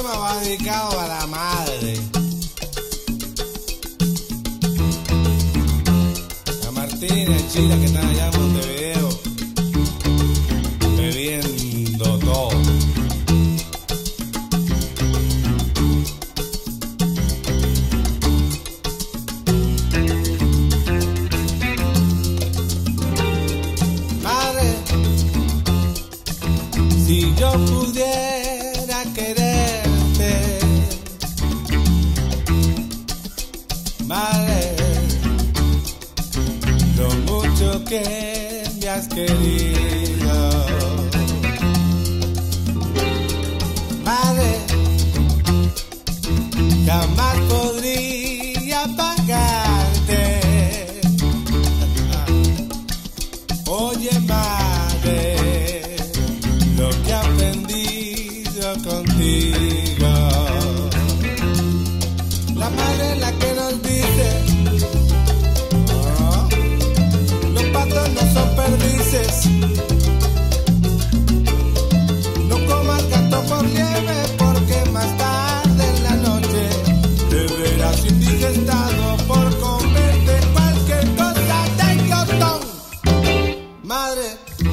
tema va dedicado a la madre. A Martina y Chila que están allá en Montevideo bebiendo todo. Madre, si yo pudiera quererte, madre, lo mucho que me has querido, madre, jamás podría pagarte. Oye, madre, lo que he aprendido contigo. La madre es la que nos dice, oh, los patos no son perdices. No comas gato por liebre porque más tarde en la noche te verás indigestado por comerte cualquier cosa de glotón. Madre,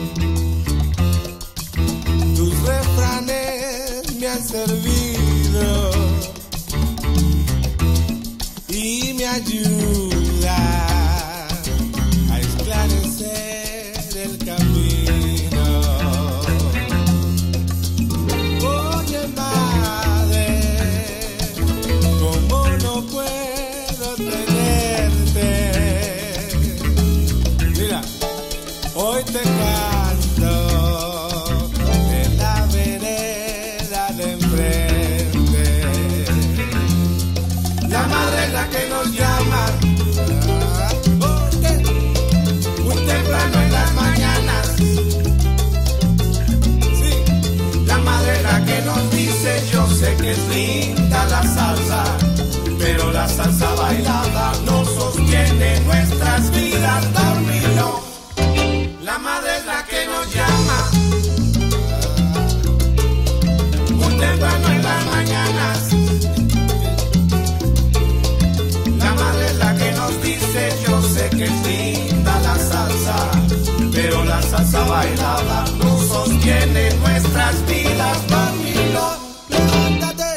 tus refranes me han servido y me ayudan a esclarecer el camino. Oye, madre, ¿cómo no puedo tenerte? Mira, hoy te canto en la vereda de enfrente. La madre es la que nos llama, porque muy temprano en las mañanas. Sí, la madre es la que nos dice, yo sé que es linda la salsa, pero la salsa bailada no sostiene nuestras vidas, dormilón. La madre es la que nos llama muy temprano en las mañanas. La madre es la que nos dice, yo sé que es linda la salsa, pero la salsa bailada no sostiene nuestras vidas. Dormilo, levántate.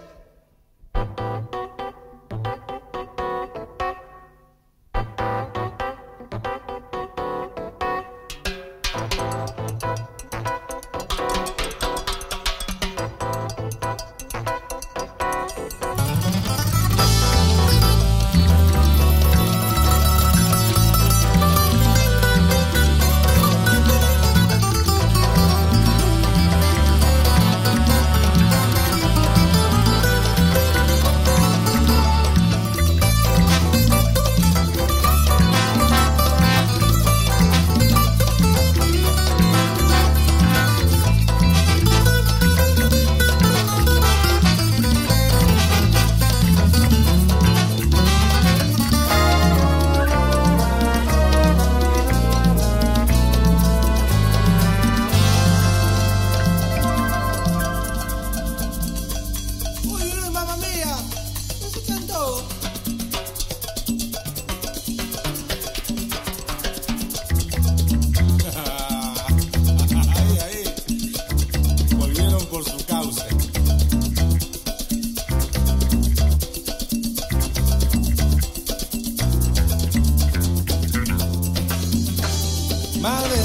Madre,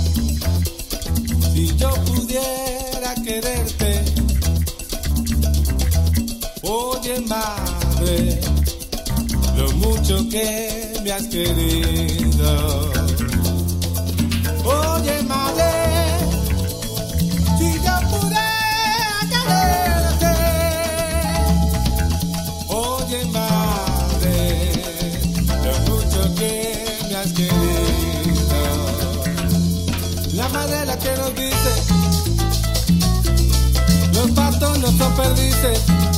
si yo pudiera quererte, oye, madre, lo mucho que me has querido. Oye, madre, si yo pudiera quererte, oye, madre, lo mucho que me has querido. La madre es la que nos dice, los patos no son perdices.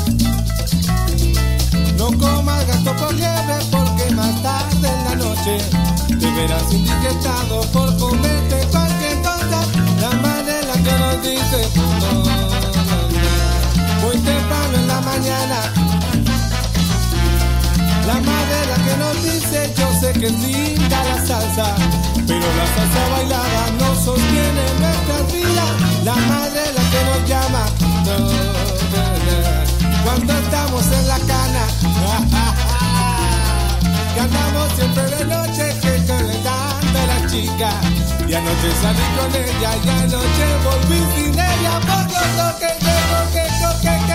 No comas gato por liebre porque más tarde en la noche te verás indigestado por comerte cualquier cosa. La madre es la que nos dice, no, muy temprano la mañana. La madre la que nos dice, yo sé que es linda la salsa, pero la salsa bailada no sostiene nuestras vidas. La madre la que nos llama, no, no, no, cuando estamos en la cana. Que andamos siempre de noche, que calentando a la chica. Y anoche salí con ella, y anoche volví sin ella. Por lo que